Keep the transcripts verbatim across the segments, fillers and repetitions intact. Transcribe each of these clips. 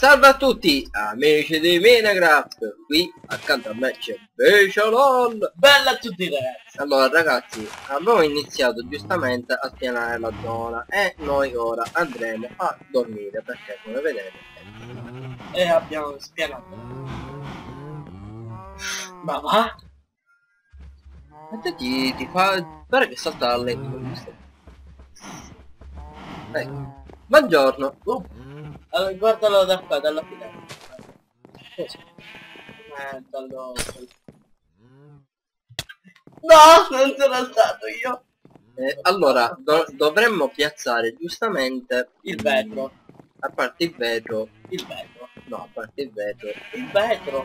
Salve a tutti amici di Minecraft, qui accanto a me c'è Specialon. Bella a tutti ragazzi. Allora ragazzi, abbiamo iniziato giustamente a spianare la zona e noi ora andremo a dormire perché come vedete E abbiamo spianato. Ma va? a te ti, ti fa pare che salta dal letto, giusto? Ecco, buongiorno. Uh, allora, guardalo da qua, dalla finestra. Cosa? Eh, dallo... No, non sono stato io. Eh, allora, do dovremmo piazzare giustamente Il vetro. A parte il vetro. Il vetro. No, a parte il vetro. Il vetro.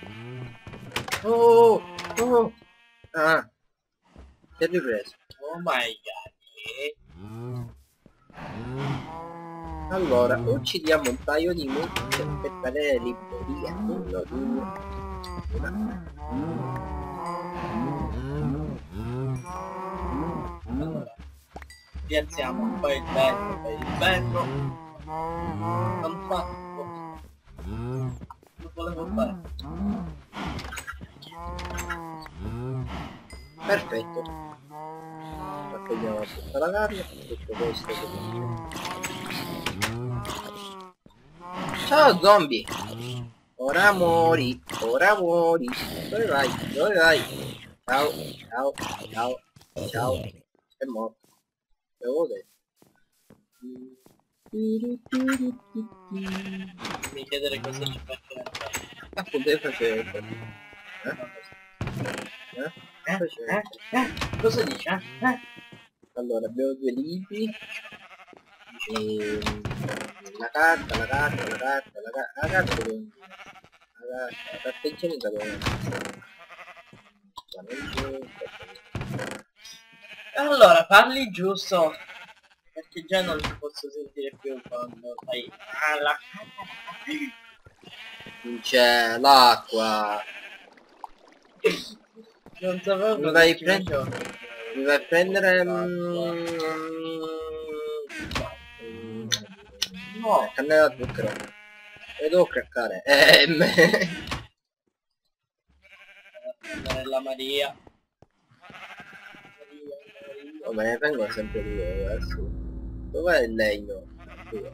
Oh, oh. Ah, si è ripreso. Oh my god. Allora, uccidiamo un paio di mucche per fare libreria. Uno, due. Allora, piazziamo poi il vetro per il vetro. Non fatto. Lo volevo fare. Perfetto. Raccogliamo tutta la carne. Tutto questo che... Ciao zombie. Ora muori. Ora muori. Dove vai? Dove vai? Ciao. Ciao. Ciao. Ciao. È morto. Devo vedere. Mi chiedere cosa ci faccio. Appunto io facevo. Eh? Eh? Eh? Eh? Eh? Cosa dice? Eh? Eh? Allora abbiamo due libri. E... la carta, la carta, la carta, la carta, la carta dove... la carta, la carta igienica dove... Allora, parli giusto. Perché già non ti posso sentire più quando fai... Ah, la... C'è l'acqua. Non sapevo Mi vai a ci prendere... facevo. Mi vai a prendere... mm, No, cannella zucchero. E devo craccare. Eh, me... prendere la Maria. Oh, me ne vengono sempre due adesso. Dov'è il legno? Due.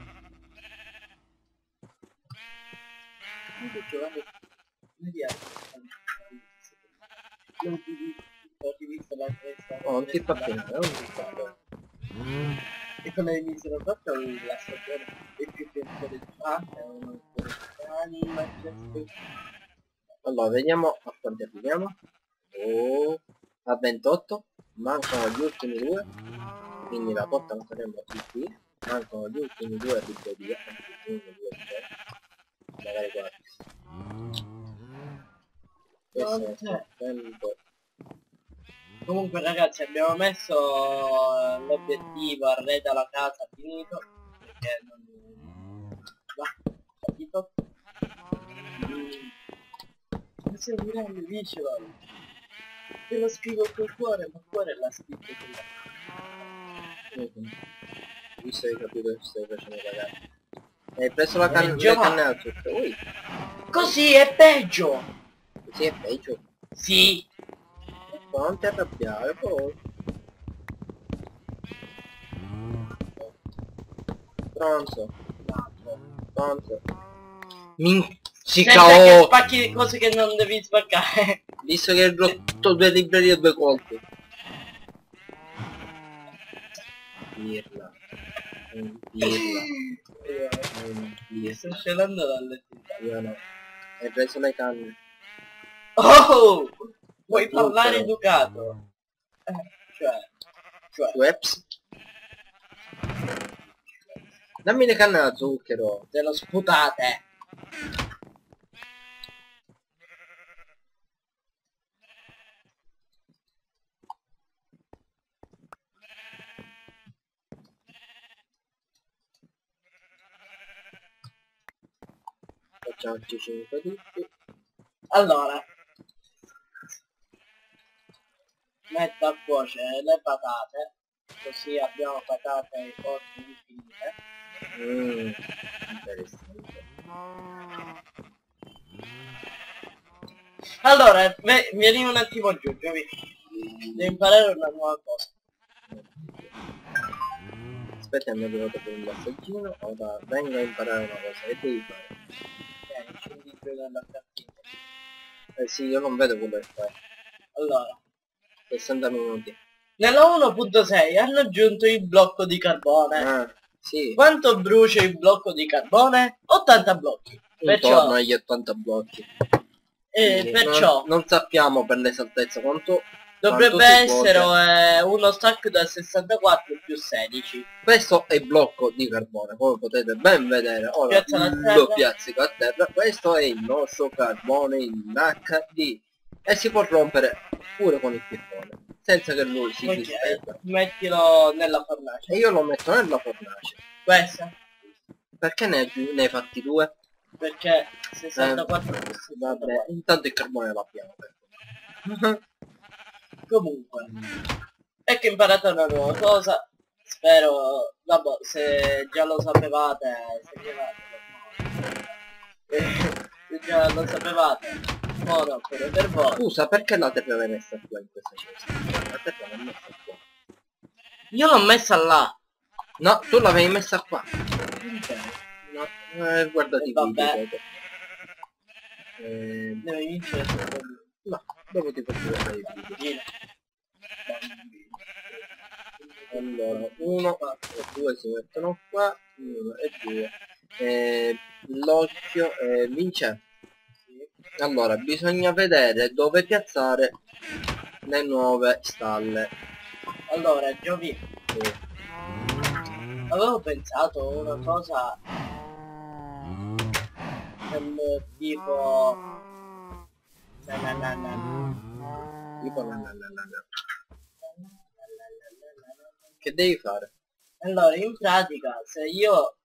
Maria. Non ti ho visto la testa. Oh, non ti fa bene, non ti fa bene. E come all'inizio l'ho fatto la stagione è più tempo del fatto, uno anima, Allora, vediamo a quanto arriviamo. Oh, a ventotto. Mancano gli ultimi due. Quindi la porta non saremo più qui. Mancano gli ultimi due a libreria. uno, due, tre. Magari quattro. Questo è il tempo. Comunque ragazzi abbiamo messo l'obiettivo arreda la casa finito perché non va capito. Mi servirà il visual, te lo scrivo col cuore, ma cuore l'ha scritto con la... Visto che hai capito che stai facendo cagare. Hai preso la Eh, canna già. cannella zucchero. Ui, Così è peggio. così è peggio. Sì. Non ti arrabbiare poi. Pronto. Pronto. Minchica Senta che oh! spacchi le cose che non devi spaccare. Visto che hai rotto due librerie due colpi. Pirla. Un pirla. Un Mi pirla. sto scellando dalle Io no. Hai preso le canne. Oh! Vuoi Zucchero. parlare educato? Eh, cioè... Cioè... Webs. Dammi le canne da zucchero. Te lo sputate! Facciamoci cinque tutti. Allora... Metto a cuocere le patate, così abbiamo patate forti infinite. Mmm, interessante. Allora, ve- vieni un attimo giù, Giovi. Devi imparare una nuova cosa. Aspetta, mi è venuto per un messaggino. Ora vengo a imparare una cosa. Che devi fare? Vieni, scendi giù dalla cartina. Eh sì, io non vedo quello che fai. Allora, sessanta minuti. nella uno punto sei hanno aggiunto il blocco di carbone. Ah, sì. Quanto brucia il blocco di carbone? ottanta blocchi. Perciò, Intorno agli ottanta blocchi. eh, Quindi perciò non, non sappiamo per l'esattezza quanto dovrebbe quanto si essere svolge. eh, uno stack da sessantaquattro più sedici. Questo è il blocco di carbone, come potete ben vedere. Ora Piazzalo a terra. lo piazzico a terra. Questo è il nostro carbone in acca di e si può rompere pure con il pippone senza che lui si Ok, disperda. mettilo nella fornace. E io lo metto nella fornace. Questa? Perché ne, ne hai fatti due? Perché sessantaquattro più Vabbè, sessantaquattro. intanto il carbone l'abbiamo. Comunque, ecco che imparate una nuova cosa. Spero, vabbè, se già lo sapevate, segnalate, se già lo sapevate, ora pure per voi. Scusa, perché la terra l'hai messa qua in questa cesta? La terra l'hai messa qua. Io l'ho messa là. No, tu l'avevi messa qua. Ok. No, eh, guardati E i video. vabbè. dopo. Eh, Devi vincere sto problema. no, dopo ti faccio vedere i video. Gira. Allora, uno e due si mettono qua, uno e due. Eh, l'occhio eh, vince. Allora, bisogna vedere dove piazzare le nuove stalle. Allora, Giovi, Eh, avevo pensato a una cosa del tipo... Na na na na. tipo la, la, la, la, la. Che devi fare? Allora, in pratica, se io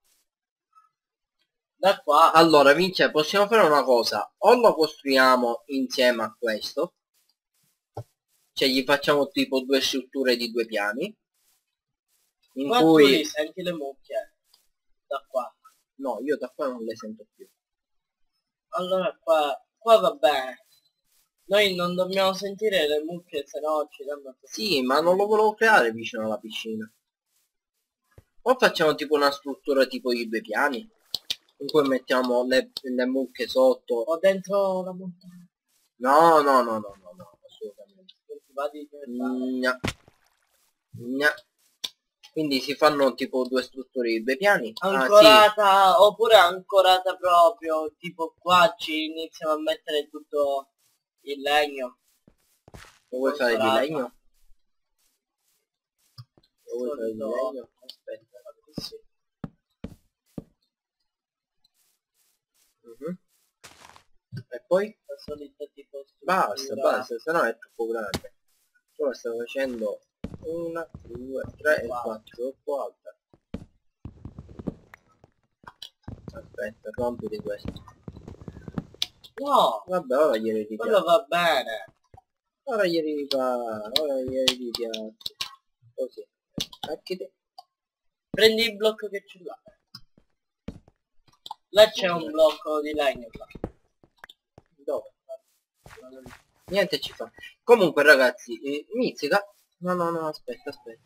da qua... Allora, Vince, possiamo fare una cosa. O lo costruiamo insieme a questo. Cioè, gli facciamo tipo due strutture di due piani. In qua tu cui... li senti le mucche. Da qua. No, io da qua non le sento più. Allora qua... Qua va bene. Noi non dobbiamo sentire le mucche, se no ci danno... Sì, ma non lo volevo creare vicino alla piscina. O facciamo tipo una struttura tipo di due piani, in cui mettiamo le, le mucche sotto. O dentro la montagna. No, no, no, no, no, no, assolutamente. Non ti va di... Gna. Gna. Quindi si fanno tipo due strutture di due piani. Ancorata, Ah, oppure ancorata proprio, tipo qua ci iniziamo a mettere tutto il legno. sì. Lo vuoi fare di Ancorata. legno? Lo vuoi fare di Solito- legno? Aspetta. Così. Mhm. E poi? La solita tipo Basta, struttura. basta, se no è troppo grande. Tu la stai facendo una, due, tre e quattro, troppo alta. Aspetta, rompi di questo. No, Vabbè, ora glieli ripiazzo. quello va bene. Ora glieli riparo, ora glieli ripiazzo. Così. Tacchiti. Prendi il blocco che c'è là. Là c'è un blocco di legno là. Dove? Niente ci fa. Comunque ragazzi, eh, Mizzica. No, no, no, aspetta, aspetta.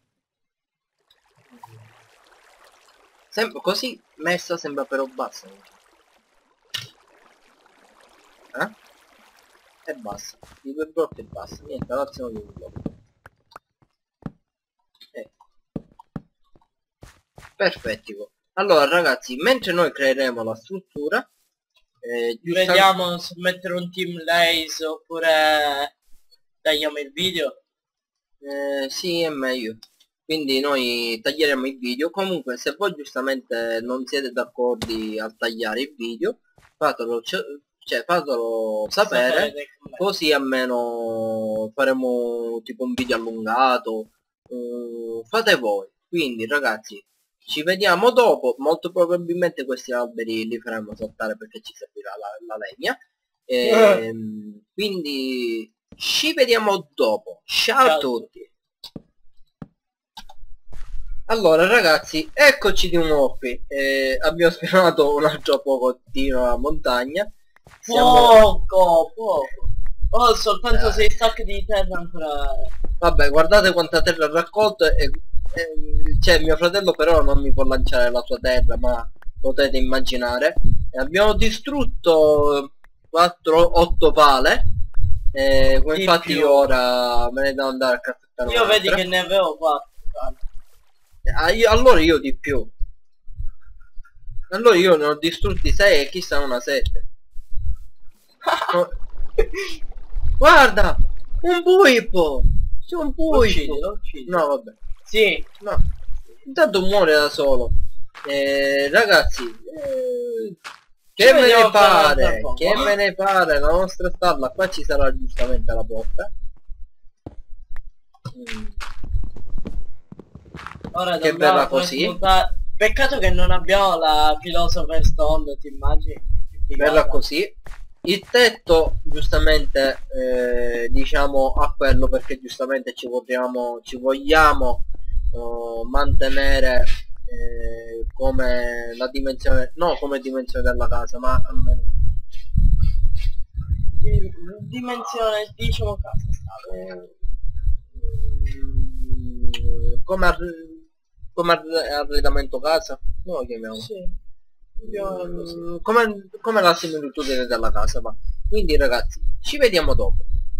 Sembra così messa, sembra però bassa. Eh? È bassa. Di due blocchi è bassa. Niente, alziamo di un blocco. Ecco. Perfettico. Allora ragazzi, mentre noi creeremo la struttura, eh, giusta- Vediamo se mettere un team lace oppure tagliamo il video. Eh, sì, è meglio. Quindi noi taglieremo il video. Comunque se voi giustamente non siete d'accordo a tagliare il video, fatelo, cioè, fatelo sapere, Sapere nei commenti. così almeno faremo tipo un video allungato. eh, fate voi. Quindi ragazzi, ci vediamo dopo. Molto probabilmente questi alberi li faremo saltare perché ci servirà la, la legna. Ehm, quindi ci vediamo dopo. Ciao, Ciao a tutti. Allora ragazzi, eccoci di nuovo qui. Eh, abbiamo spiegato un altro pochettino la montagna. Siamo... Poco, poco. Ho soltanto Eh. sei stack di terra ancora. Vabbè, guardate quanta terra ha raccolto e, e cioè mio fratello però non mi può lanciare la sua terra, ma potete immaginare. E abbiamo distrutto quattro otto pale. Eh, come Di infatti più. io ora me ne devo andare a caffettare Io vedi un'altra. che ne avevo quattro. Ah, io, allora io di più. Allora io ne ho distrutti sei e chissà una sette. No. Guarda! Un buipo! C'è un Lo uccidi, buipo! lo uccidi. No vabbè. Sì. No. Intanto muore da solo. Eh, ragazzi. Eh, che me ne pare? Che me ne pare? La nostra stalla. Qua ci sarà giustamente la porta. Mm. Ora Che dobbiamo verrà così. trasmutare. Peccato che non abbiamo la Philosopher Stone, ti immagini? Che figata. Verrà così. Il tetto giustamente eh, diciamo a quello perché giustamente ci vogliamo ci vogliamo eh, mantenere eh, come la dimensione, no come dimensione della casa, ma almeno Di- Dimensione, diciamo casa stava. mm, come ar come ar arredamento casa, no, lo chiamiamo. Sì. Io così. Mm, come, come la similitudine della casa, va. Quindi ragazzi, ci vediamo dopo.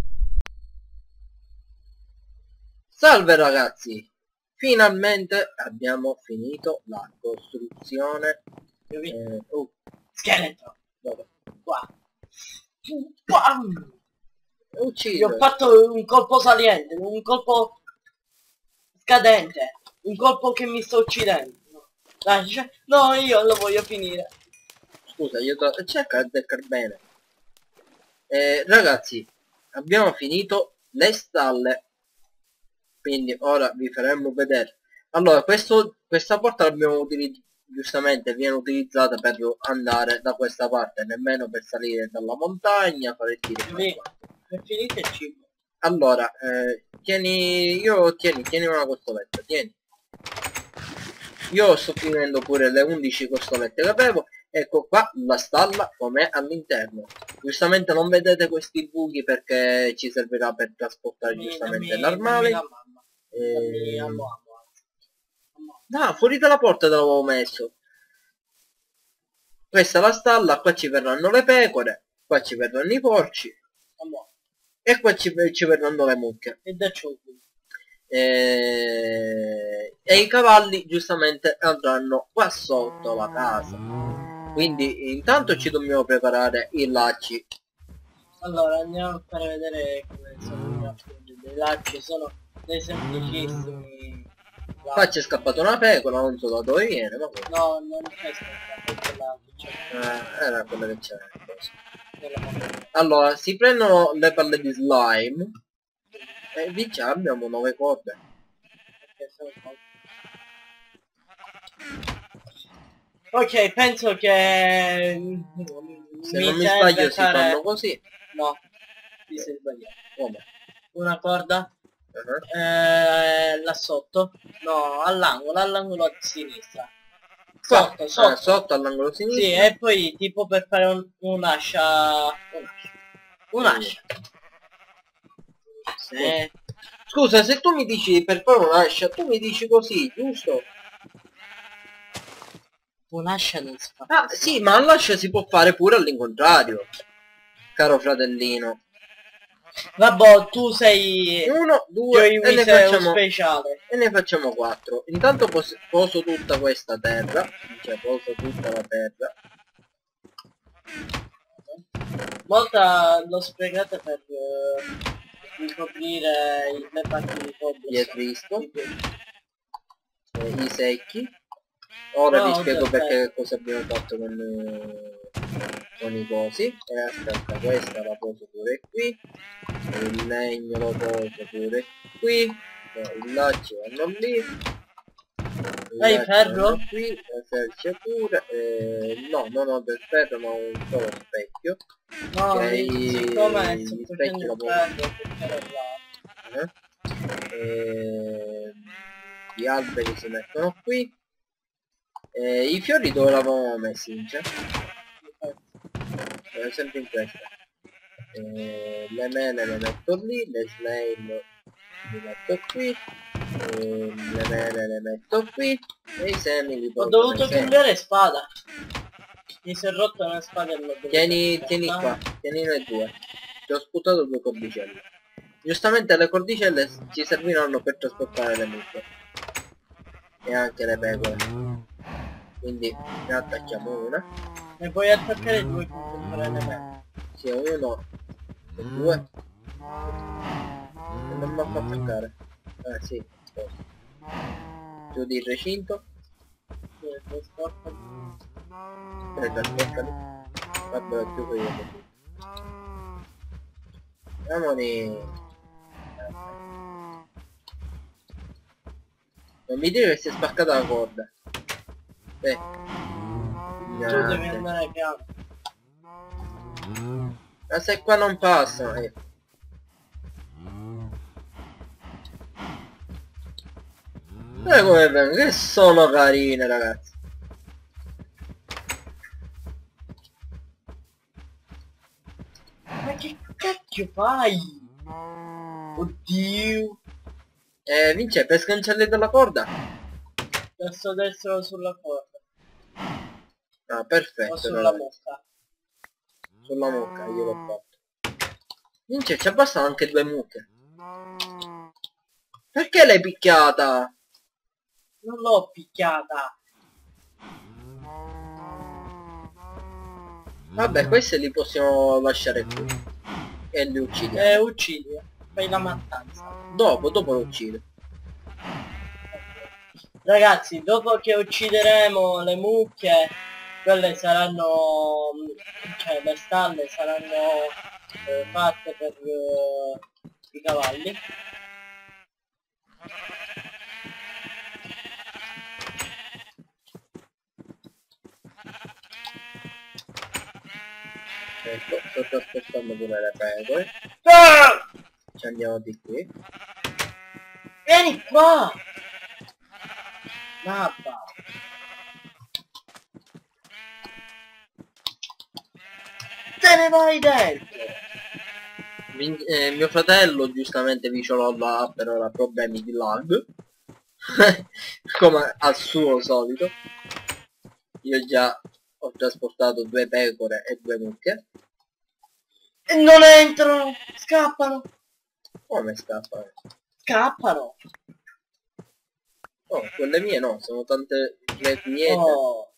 Salve ragazzi, finalmente abbiamo finito la costruzione. Eh, oh, Scheletro. dove? Qua. Bam! Uccide. Gli ho fatto un colpo saliente, un colpo scadente, un colpo che mi sta uccidendo. Dai, cioè, no, io lo voglio finire. Scusa, io to... cerca di beccar bene. Eh, ragazzi, abbiamo finito le stalle. Quindi ora vi faremo vedere. Allora, questo, questa porta l'abbiamo utilizzata, giustamente viene utilizzata per andare da questa parte, nemmeno per salire dalla montagna, fare tiri. È finito il cibo. Allora, eh, tieni, io tieni, tieni una costoletta, tieni. Io sto finendo pure le undici costolette che avevo. Ecco qua la stalla com'è all'interno. Giustamente non vedete questi buchi perché ci servirà per trasportare giustamente l'armadio. E... no, fuori dalla porta te l'avevo messo. Questa è la stalla, qua ci verranno le pecore, qua ci verranno i porci e qua ci, ci verranno le mucche. E da ciò E... e i cavalli giustamente andranno qua sotto la casa. Quindi intanto ci dobbiamo preparare i lacci. Allora andiamo a fare vedere come sono dei lacci, sono dei semplicissimi. Qua c'è scappata una pecora, non so da dove viene, ma no, non c'è stata eh, era quella che c'era. Allora, si prendono le palle di slime e di già abbiamo nove corde. Ok, penso che se non mi sbaglio si fanno così. No, ti sei sbagliato. Come? Una corda Uh-huh. eh, là sotto, no, all'angolo, all'angolo a sinistra. Sotto, ah, sotto, ah, sotto all'angolo sinistro. Sì, e poi tipo per fare un, un'ascia. Un'ascia. Sì. Eh. Scusa, se tu mi dici per fare un'ascia, tu mi dici così, giusto? Un'ascia non si fa. Ah, sì, ma l'ascia si può fare pure all'incontrario, caro fratellino. Vabbè, tu sei uno, due e ne facciamo speciale. E ne facciamo quattro. Intanto pos poso tutta questa terra, cioè poso tutta la terra. Molta l'ho spiegata per uh, ricoprire le parti di cobblestone, eh, i secchi. Ora no, vi spiego perché cosa abbiamo fatto con, uh, con i cosi. E aspetta, questa la poso pure qui, il legno lo poso pure qui, i lacci vanno lì, hai ferro? Qui, la selce pure, eh, no, non ho del ferro ma ho un solo specchio. No, che siccome i, gli specchi la poso. Eh? E... gli alberi si mettono qui. E i fiori dove l'avevamo messi, Vince? Eh, sempre in questa. E le mele le metto lì, le snail le metto qui, e le mele le metto qui, e i semi li Ho porto dovuto nei semi. cambiare spada. Mi si è rotta una spada e l'ho dovuta Tieni, cambiare. tieni qua, tienine due. Ti ho sputato due cordicelle. Giustamente le cordicelle ci serviranno per trasportare le mucche. E anche le pecore. Quindi ne attacchiamo una. Ne puoi attaccare due con fare le mele. Sì, uno e due. E non mi ha fatto attaccare. Ah sì, forse. Chiudi il recinto. Sì, trasportali. E trasportali. Vabbè, ho chiuso io così. Andiamone. Non mi dire che si è spaccata la corda. Eh. Tu devi andare piano. Ma se qua non passa, eh. Eh come vengono, che sono carine ragazzi. Ma che cacchio fai? Oddio. Eh Vince, per sganciarli dalla corda? Adesso destro sulla corda. Ah, perfetto. O sulla ragazzi. mucca. Sulla mucca io l'ho fatto. Vince, ci abbassano anche due mucche. Perché l'hai picchiata? Non l'ho picchiata. Vabbè, questi li possiamo lasciare qui. E li uccidiamo. Eh, uccidi. Fai la mattanza. Dopo, dopo lo uccido. Ragazzi, dopo che uccideremo le mucche, quelle saranno, cioè le stalle saranno eh, fatte per eh, i cavalli. Ecco, sto trasportando pure le pecore. Ah! Ci andiamo di qui. Vieni qua! Nabba! Te ne vai dentro! Vin eh, mio fratello giustamente Viciolollo ha per ora problemi di lag. Come al suo solito. Io già ho trasportato due pecore e due mucche. E non entrano! Scappano! Come scappano? Scappano! Oh, quelle mie no, sono tante le mie. Oh!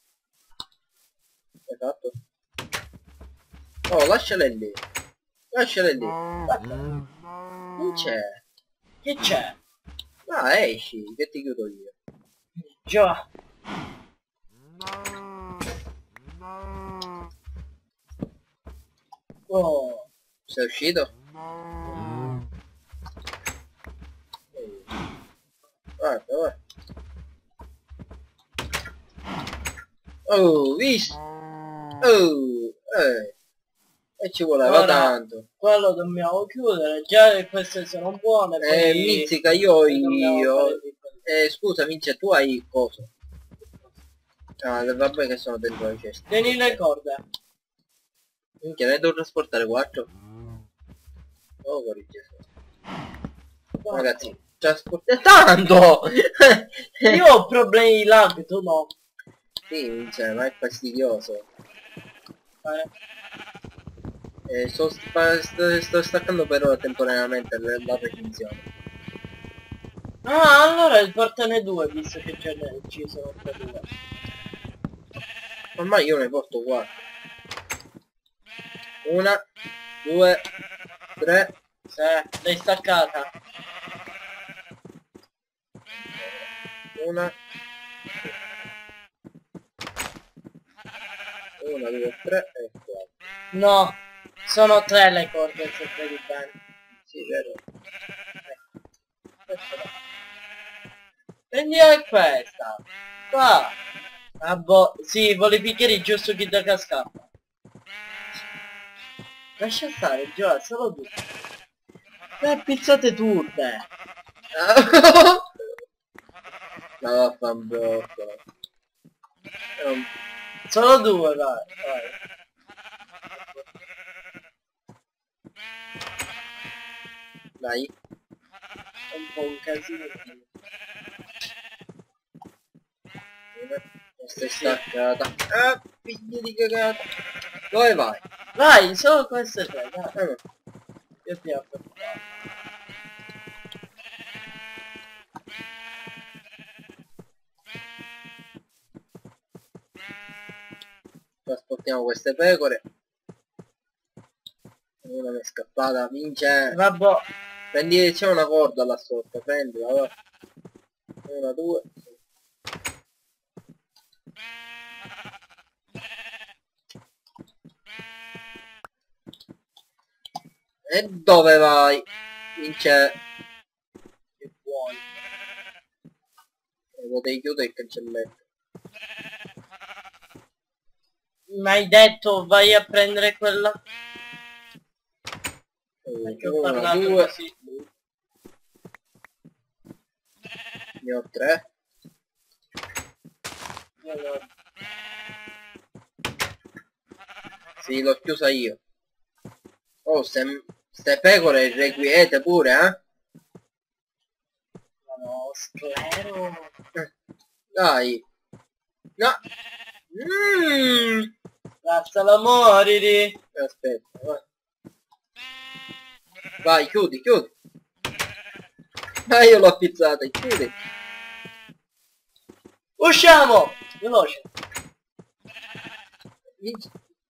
Hai fatto? Oh, lasciale lì. Lasciale lì. Guarda. Non c'è. Che c'è? Ah, esci, che ti chiudo io. Già! Oh! Sei uscito? Guarda, guarda. Oh, visto? Oh, eh. E ci voleva Ora, tanto. quello dobbiamo chiudere, già che queste sono buone, poi... Eh, Mizzica, io poi dobbiamo io... fare di quello. Eh, scusa, Vince, tu hai cosa? Ah, vabbè che sono dentro le ceste. Tieni le corde. Minchia, ne devo trasportare quattro? Oh, fuori Gesù. Ragazzi, trasportate tanto! Io ho problemi di lag, tu no. Sì, Vince, ma è fastidioso. Eh. Eh, sto, sta- sto, sto staccando per ora temporaneamente la la recinzione. Ah, allora portane due, visto che ce ne ci sono tre due. Ormai io ne porto quattro. Una, due, tre. Sì, l'hai staccata. Una. Una, due, tre e quattro. No, sono tre le corde, se vedi bene. Sì, vero. Prendi anche questa. Qua. Ah, boh, sì, volevi picchiare giusto chi da cascata. Lascia stare, Gio, solo tu. Le pizzate tutte. Ma vaffanculo. Um, Solo due, dai, dai. dai. È un po' un casino. Questa è staccata. Ah, figli di cagata. Dove vai? Vai, solo queste tre, dai. Ah, no. Io ti apro. Trasportiamo queste pecore. Una mi è scappata, vince. Vabbè. Prendi, c'è una corda là sotto, prendila, va. Una, due. E dove vai? Vince. Che vuoi? E potevi chiudere il cancelletto. Mi hai detto vai a prendere quella? Perché ho Una, parlato due. così. Ne ho tre. Io no. Sì, l'ho chiusa io. Oh, ste, ste pecore irrequiete pure, eh? Ma no, sclero. Eh, Dai. No. Mm. Basta la moriri. Aspetta, vai. Vai, chiudi, chiudi. Ma io l'ho pizzata, chiudi. Usciamo! Veloce. Vinci.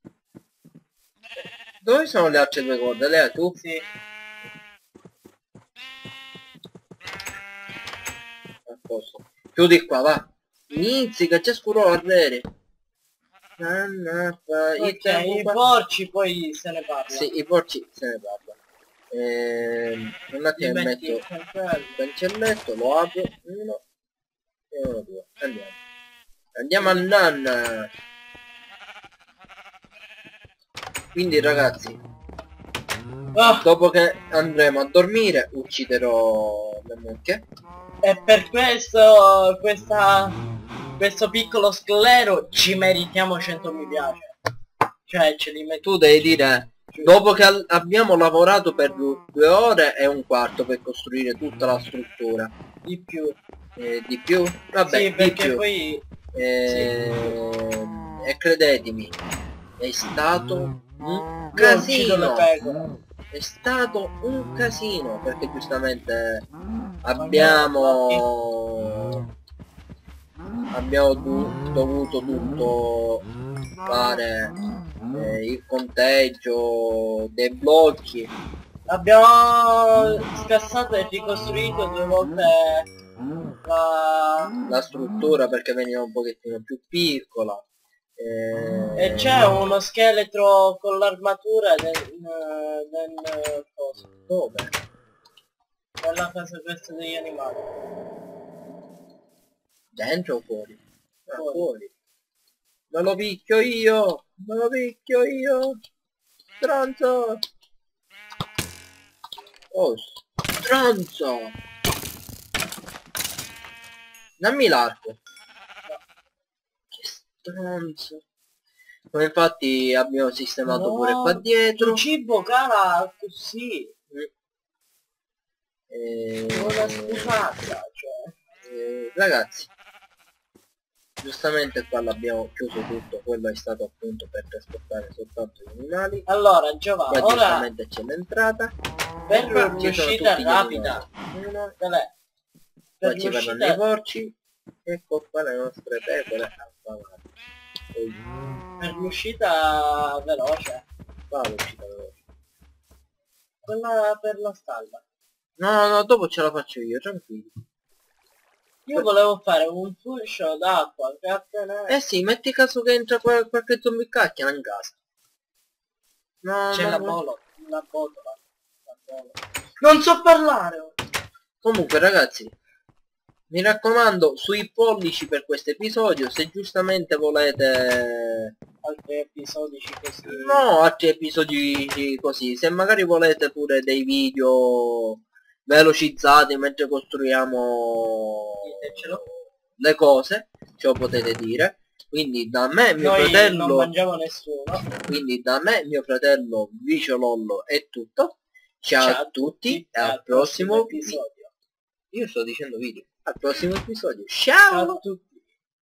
Dove sono le altre due corde? Le hai tu? Sì. A posto. Chiudi qua, va. Inizi che c'è scuro ardere. Ok, i porci poi se ne parla. Sì, i porci se ne parla. Ehm, un attimo Li metti metto il cancello. il cancelletto, lo apro. Uno e uno, due. Andiamo. Andiamo a nanna. Quindi ragazzi, Ah, dopo che andremo a dormire ucciderò le mucche. e per questo, questa, questo piccolo sclero ci meritiamo cento mi piace. Cioè ce li metti. Tu devi dire, dopo che al- abbiamo lavorato per du- due ore e un quarto per costruire tutta la struttura. Di più. Eh, di più? Vabbè, Sì, di perché più. poi... Ehm, E credetemi, è stato un Io uccido le casino. pecore. È stato un casino perché giustamente abbiamo abbiamo du- dovuto tutto fare, eh, il conteggio dei blocchi. Abbiamo scassato e ricostruito due volte la... La struttura perché veniva un pochettino più piccola. eh, E c'è uno scheletro con l'armatura del... del... cosa? Dove? Nella casa questa degli animali. Dentro o fuori? Ah, Fuori. fuori. Me lo picchio io! Me lo picchio io! Stronzo! Oh, stronzo! Dammi l'arco. Che stronzo. Ma infatti abbiamo sistemato No, pure qua dietro. il cibo cala così. Eh, Una schifezza, cioè. eh, ragazzi, giustamente qua l'abbiamo chiuso tutto, quello è stato appunto per trasportare soltanto gli animali. Allora Giovanni, Qua ora giustamente c'è l'entrata. per Qua ci sono l'uscita tutti gli rapida, animali. Uno, qual è? qua Per ci vanno i l'uscita porci. Ecco qua le nostre pecore affamate. Poi per l'uscita veloce, qua l'uscita veloce. quella per la stalla. No, no, dopo ce la faccio io, tranquillo. Io volevo fare un fuscio d'acqua che appena... Eh sì, metti caso che entra qual- qualche zombie cacchia in casa. No, C'è no, la no. bolla, la botola, la bolla. Non so parlare! Comunque ragazzi, mi raccomando, sui pollici per questo episodio, se giustamente volete... Altri episodi così... No, altri episodi così, se magari volete pure dei video velocizzati mentre costruiamo... Ditecelo. le cose, ce lo potete dire. Quindi da me mio Noi fratello, non mangiamo nessuno. quindi da me mio fratello Vicio Lollo è tutto. Ciao, Ciao a tutti e al prossimo, prossimo episodio. Io sto dicendo video. Al prossimo episodio. Ciao! Ciao a tutti.